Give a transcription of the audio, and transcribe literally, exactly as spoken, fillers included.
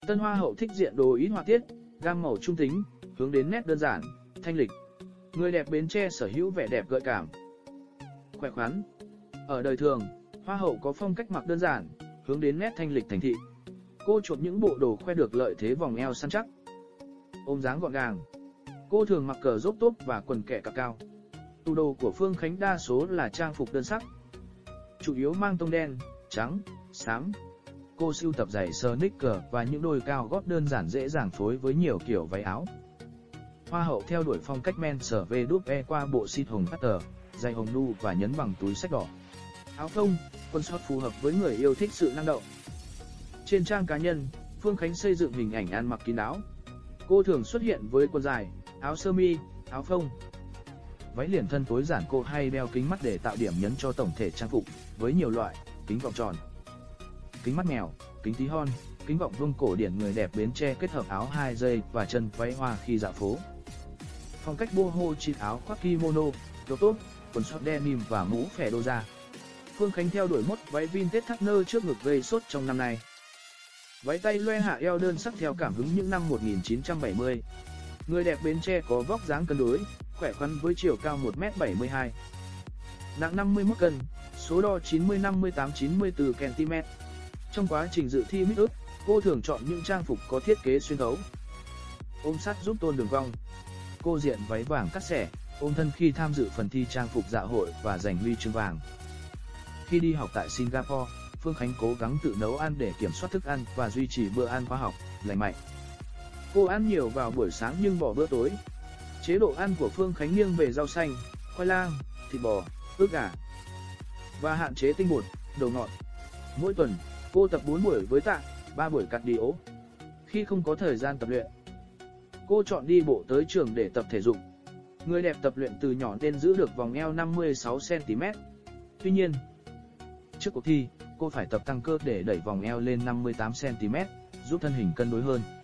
Tân Hoa hậu thích diện đồ ít họa tiết, gam màu trung tính, hướng đến nét đơn giản, thanh lịch. Người đẹp Bến Tre sở hữu vẻ đẹp gợi cảm, khỏe khoắn. Ở đời thường, Hoa hậu có phong cách mặc đơn giản, hướng đến nét thanh lịch thành thị. Cô chuộng những bộ đồ khoe được lợi thế vòng eo săn chắc, ôm dáng gọn gàng. Cô thường mặc cờ rốp tốt và quần kẻ cà cao. Tủ đồ của Phương Khánh đa số là trang phục đơn sắc, chủ yếu mang tông đen, trắng, xám. Cô sưu tập giày sneaker và những đôi cao gót đơn giản dễ dàng phối với nhiều kiểu váy áo. Hoa hậu theo đuổi phong cách men's vê đúp e qua bộ sit hồng cutter, giày hồng nu và nhấn bằng túi xách đỏ. Áo phông, quần short phù hợp với người yêu thích sự năng động. Trên trang cá nhân, Phương Khánh xây dựng hình ảnh ăn mặc kín đáo. Cô thường xuất hiện với quần dài, áo sơ mi, áo phông, váy liền thân tối giản. Cô hay đeo kính mắt để tạo điểm nhấn cho tổng thể trang phục, với nhiều loại kính vọng tròn, kính mắt mèo, kính tí hon, kính vọng vuông cổ điển người đẹp Bến Tre kết hợp áo hai dây và chân váy hoa khi dạo phố. Phong cách boho chít áo khoác kimono, đồ tốt, quần short denim và mũ phẻ đô da. Phương Khánh theo đuổi mốt váy vintage thắt nơ trước ngực gây sốt trong năm nay. Váy tay loe hạ eo đơn sắc theo cảm hứng những năm một nghìn chín trăm bảy mươi. Người đẹp Bến Tre có vóc dáng cân đối, khỏe khoắn với chiều cao một mét bảy mươi hai, nặng năm mươi mốt cân, số đo chín mươi năm mươi tám chín mươi tư xăng ti mét. Trong quá trình dự thi Miss Earth, cô thường chọn những trang phục có thiết kế xuyên thấu, ôm sát giúp tôn đường cong. Cô diện váy vàng cắt xẻ, ôm thân khi tham dự phần thi trang phục dạ hội và giành huy chương vàng. Khi đi học tại Singapore, Phương Khánh cố gắng tự nấu ăn để kiểm soát thức ăn và duy trì bữa ăn khoa học, lành mạnh. Cô ăn nhiều vào buổi sáng nhưng bỏ bữa tối. Chế độ ăn của Phương Khánh nghiêng về rau xanh, khoai lang, thịt bò, ức gà và hạn chế tinh bột, đồ ngọt. Mỗi tuần, cô tập bốn buổi với tạ, ba buổi cardio. Khi không có thời gian tập luyện, cô chọn đi bộ tới trường để tập thể dục. Người đẹp tập luyện từ nhỏ nên giữ được vòng eo năm mươi sáu xăng ti mét. Tuy nhiên, trước cuộc thi, cô phải tập tăng cơ để đẩy vòng eo lên năm mươi tám xăng ti mét, giúp thân hình cân đối hơn.